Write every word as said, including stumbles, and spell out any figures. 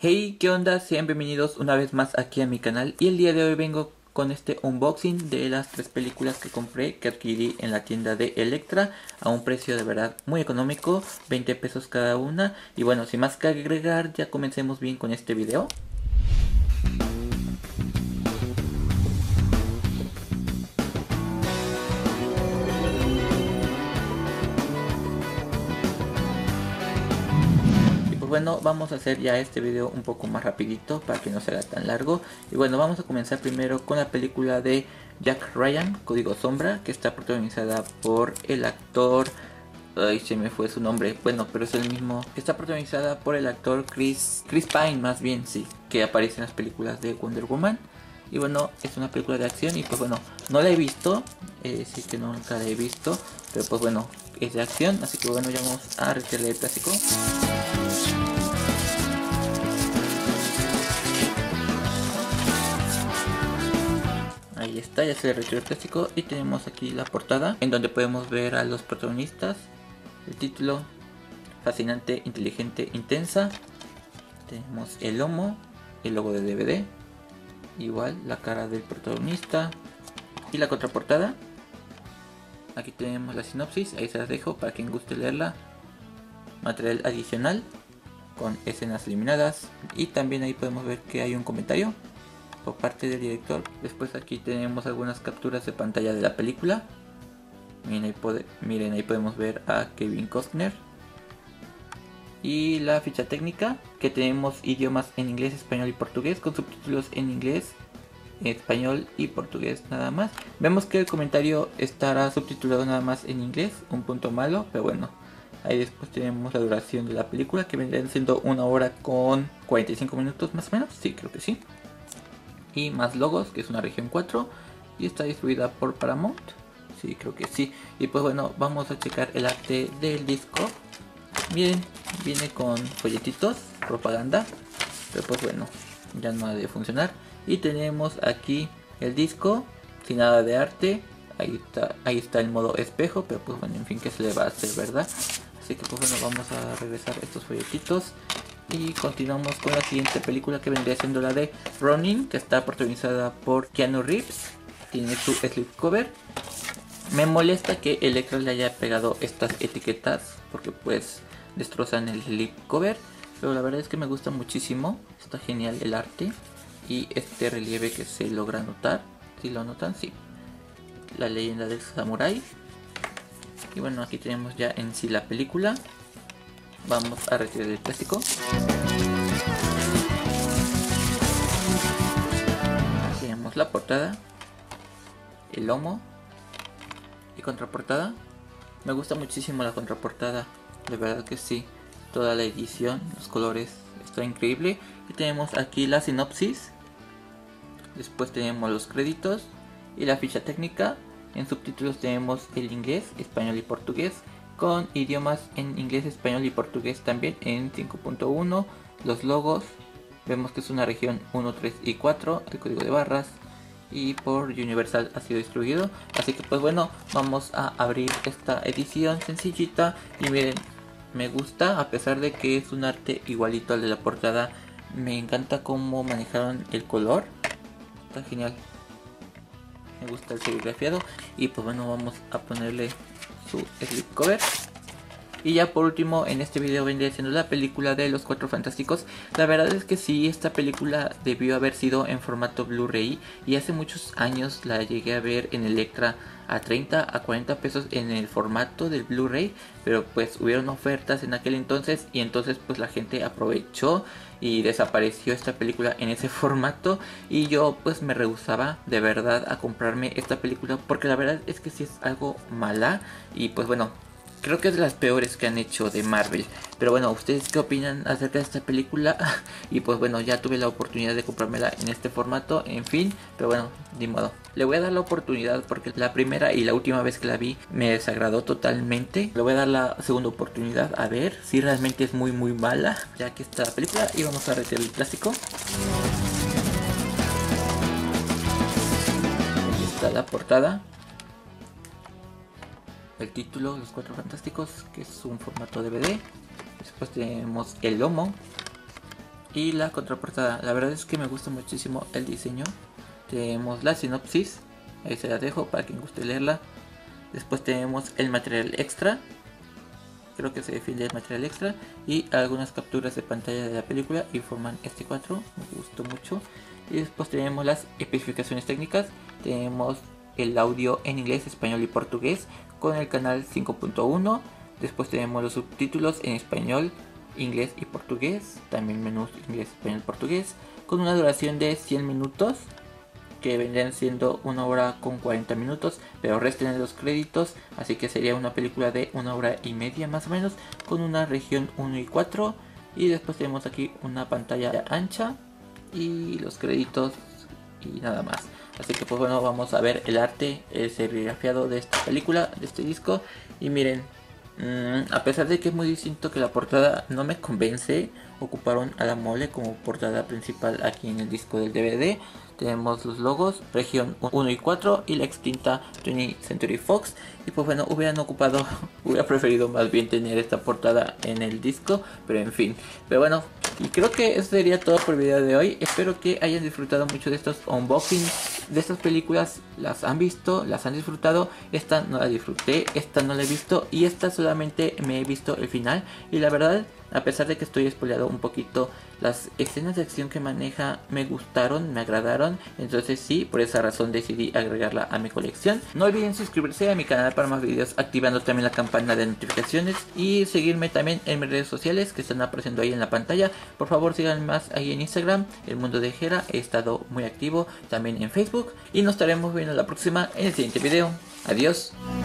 Hey, ¿qué onda? Sean bienvenidos una vez más aquí a mi canal y el día de hoy vengo con este unboxing de las tres películas que compré, que adquirí en la tienda de Electra a un precio de verdad muy económico, veinte pesos cada una. Y bueno, sin más que agregar, ya comencemos bien con este video. Bueno, vamos a hacer ya este video un poco más rapidito para que no se haga tan largo. Y bueno, vamos a comenzar primero con la película de Jack Ryan, Código Sombra, que está protagonizada por el actor... Ay, se me fue su nombre. Bueno, pero es el mismo. Está protagonizada por el actor Chris, Chris Pine, más bien, sí, que aparece en las películas de Wonder Woman. Y bueno, es una película de acción y pues bueno, no la he visto, eh, sí que nunca la he visto, pero pues bueno, es de acción, así que bueno, ya vamos a retirarle el plástico. Ahí está, ya se le retiró el plástico y tenemos aquí la portada en donde podemos ver a los protagonistas. El título: fascinante, inteligente, intensa. Tenemos el lomo, el logo de D V D, igual la cara del protagonista y la contraportada. Aquí tenemos la sinopsis, ahí se las dejo para quien guste leerla. Material adicional con escenas eliminadas y también ahí podemos ver que hay un comentario por parte del director. Después aquí tenemos algunas capturas de pantalla de la película. Miren ahí, pode, miren, ahí podemos ver a Kevin Costner. Y la ficha técnica, que tenemos idiomas en inglés, español y portugués, con subtítulos en inglés, español y portugués nada más. Vemos que el comentario estará subtitulado nada más en inglés, un punto malo, pero bueno. Ahí después tenemos la duración de la película, que vendrían siendo una hora con cuarenta y cinco minutos más o menos, sí, creo que sí. Y más logos, que es una región cuatro y está distribuida por Paramount, sí, creo que sí. Y pues bueno, vamos a checar el arte del disco. Miren, viene con folletitos, propaganda, pero pues bueno, ya no ha de funcionar. Y tenemos aquí el disco sin nada de arte. Ahí está, ahí está el modo espejo, pero pues bueno, en fin, que se le va a hacer, ¿verdad? Así que pues bueno, vamos a regresar estos folletitos y continuamos con la siguiente película, que vendría siendo la de Ronin, que está protagonizada por Keanu Reeves. Tiene su slipcover. Me molesta que Electra le haya pegado estas etiquetas porque pues destrozan el slipcover, pero la verdad es que me gusta muchísimo. Está genial el arte y este relieve que se logra notar. Si lo notan, sí. La leyenda del samurái. Y bueno, aquí tenemos ya en sí la película. Vamos a retirar el plástico. Tenemos la portada, el lomo y contraportada. Me gusta muchísimo la contraportada, de verdad que sí. Toda la edición, los colores, está increíble. Y tenemos aquí la sinopsis. Después tenemos los créditos y la ficha técnica. En subtítulos tenemos el inglés, español y portugués, con idiomas en inglés, español y portugués también en cinco punto uno. Los logos, vemos que es una región uno, tres y cuatro, el código de barras, y por Universal ha sido distribuido. Así que pues bueno, vamos a abrir esta edición sencillita. Y miren, me gusta, a pesar de que es un arte igualito al de la portada, me encanta cómo manejaron el color, está genial. Me gusta el serigrafiado. Y pues bueno, vamos a ponerle su slipcover. Y ya por último, en este video vendría siendo la película de Los Cuatro Fantásticos. La verdad es que sí, esta película debió haber sido en formato Blu-ray, y hace muchos años la llegué a ver en Electra a treinta a cuarenta pesos en el formato del Blu-ray, pero pues hubieron ofertas en aquel entonces y entonces pues la gente aprovechó y desapareció esta película en ese formato, y yo pues me rehusaba de verdad a comprarme esta película porque la verdad es que sí es algo mala. Y pues bueno, creo que es de las peores que han hecho de Marvel. Pero bueno, ¿ustedes qué opinan acerca de esta película? Y pues bueno, ya tuve la oportunidad de comprármela en este formato, en fin. Pero bueno, ni modo. Le voy a dar la oportunidad porque la primera y la última vez que la vi me desagradó totalmente. Le voy a dar la segunda oportunidad a ver si realmente es muy muy mala, ya que está la película. Y vamos a retirar el plástico. Aquí está la portada. El título, Los Cuatro Fantásticos, que es un formato D V D. Después tenemos el lomo, y la contraportada. La verdad es que me gusta muchísimo el diseño. Tenemos la sinopsis, ahí se la dejo para quien guste leerla. Después tenemos el material extra, creo que se define el material extra, y algunas capturas de pantalla de la película y forman este cuatro, me gustó mucho. Y después tenemos las especificaciones técnicas. Tenemos el audio en inglés, español y portugués con el canal cinco punto uno. Después tenemos los subtítulos en español, inglés y portugués, también menús inglés, español y portugués, con una duración de cien minutos, que vendrían siendo una hora con cuarenta minutos, pero resten los créditos, así que sería una película de una hora y media más o menos, con una región uno y cuatro. Y después tenemos aquí una pantalla ancha y los créditos y nada más. Así que pues bueno, vamos a ver el arte, el serigrafiado de esta película, de este disco. Y miren, mmm, a pesar de que es muy distinto, que la portada no me convence, ocuparon a la mole como portada principal aquí en el disco del D V D. Tenemos los logos, región uno y cuatro y la extinta twentieth Century Fox. Y pues bueno, hubieran ocupado, hubiera preferido más bien tener esta portada en el disco, pero en fin. Pero bueno, y creo que eso sería todo por el video de hoy. Espero que hayan disfrutado mucho de estos unboxings de estas películas. Las han visto, las han disfrutado. Esta no la disfruté, esta no la he visto y esta solamente me he visto el final. Y la verdad, a pesar de que estoy spoileado un poquito, las escenas de acción que maneja me gustaron, me agradaron. Entonces sí, por esa razón decidí agregarla a mi colección. No olviden suscribirse a mi canal para más videos, activando también la campana de notificaciones. Y seguirme también en mis redes sociales que están apareciendo ahí en la pantalla. Por favor síganme más ahí en Instagram, El Mundo de Jera. He estado muy activo también en Facebook. Y nos estaremos viendo la próxima en el siguiente video. Adiós.